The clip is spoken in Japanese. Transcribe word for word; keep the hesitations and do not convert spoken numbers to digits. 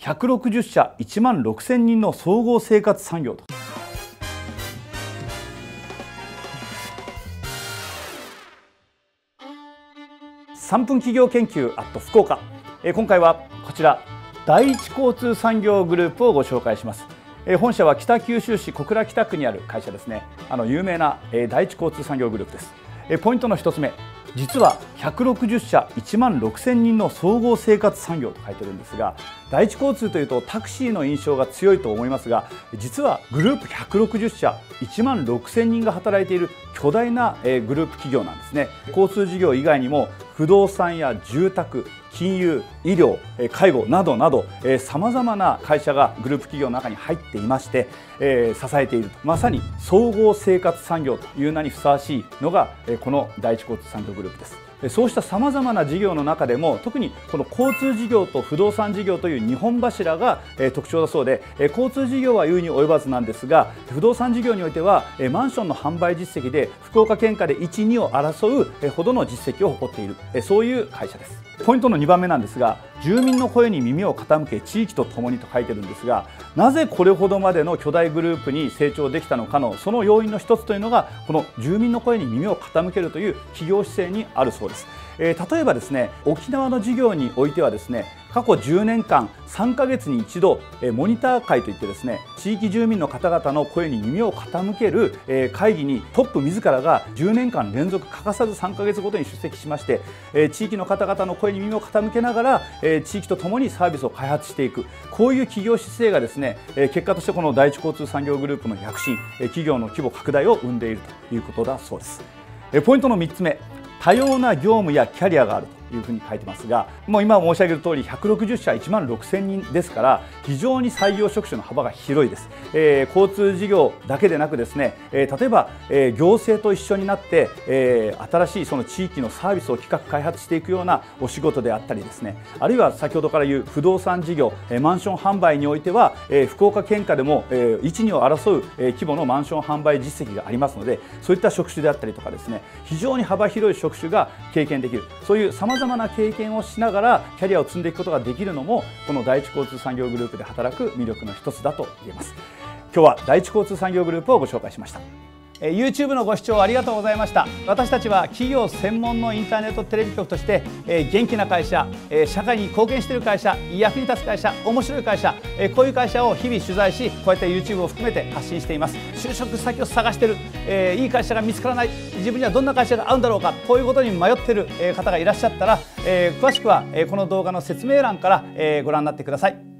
ひゃくろくじゅっしゃいちまんろくせんにんの総合生活産業と。さんぷん企業研究アット福岡。今回はこちら第一交通産業グループをご紹介します。本社は北九州市小倉北区にある会社ですね。あの有名な第一交通産業グループです。ポイントのひとつめ、実はひゃくろくじゅっしゃいちまんろくせんにんの総合生活産業と書いてるんですが、第一交通というとタクシーの印象が強いと思いますが、実はグループひゃくろくじゅっしゃいちまんろくせんにんが働いている巨大なグループ企業なんですね。交通事業以外にも不動産や住宅、金融、医療、介護などなどさまざまな会社がグループ企業の中に入っていまして、えー、支えていると、まさに総合生活産業という名にふさわしいのがこの第一交通産業グループです。そうしたさまざまな事業の中でも特にこの交通事業と不動産事業というにほん柱が特徴だそうで、交通事業は言うに及ばずなんですが、不動産事業においてはマンションの販売実績で福岡県下でいち、にを争うほどの実績を誇っている、そういう会社です。ポイントのにばんめなんですが、住民の声に耳を傾け地域とともにと書いてるんですが、なぜこれほどまでの巨大グループに成長できたのかのその要因の一つというのが、この住民の声に耳を傾けるという企業姿勢にあるそうです。えー、例えばですね、沖縄の事業においてはですね、過去じゅうねんかんさんかげつに一度モニター会といってですね、地域住民の方々の声に耳を傾ける会議にトップ自らがじゅうねんかん連続欠かさずさんかげつごとに出席しまして、地域の方々の声に耳を傾けながら地域とともにサービスを開発していく、こういう企業姿勢がですね、結果としてこの第一交通産業グループの躍進、企業の規模拡大を生んでいるということだそうです。ポイントのみっつめ、多様な業務やキャリアがあるというふうに書いてますが、もう今申し上げる通りひゃくろくじゅっしゃいちまんろくせんにんですから、非常に採用職種の幅が広いです。えー、交通事業だけでなくですね、えー、例えば、えー、行政と一緒になって、えー、新しいその地域のサービスを企画開発していくようなお仕事であったりですね、あるいは先ほどから言う不動産事業、えー、マンション販売においては、えー、福岡県下でも、えー、いち、にを争う、えー、規模のマンション販売実績がありますので、そういった職種であったりとかですね、非常に幅広い職種が経験できる、そういうさまざまな経験をしながらキャリアを積んでいくことができるのも、この第一交通産業グループで働く魅力の一つだと言えます。今日は第一交通産業グループをご紹介しました。YouTube のご視聴ありがとうございました。私たちは企業専門のインターネットテレビ局として、元気な会社、社会に貢献している会社、役に立つ会社、面白い会社、こういう会社を日々取材し、こうやって YouTube を含めて発信しています。就職先を探している、いい会社が見つからない、自分にはどんな会社が合うんだろうか、こういうことに迷っている方がいらっしゃったら、詳しくはこの動画の説明欄からご覧になってください。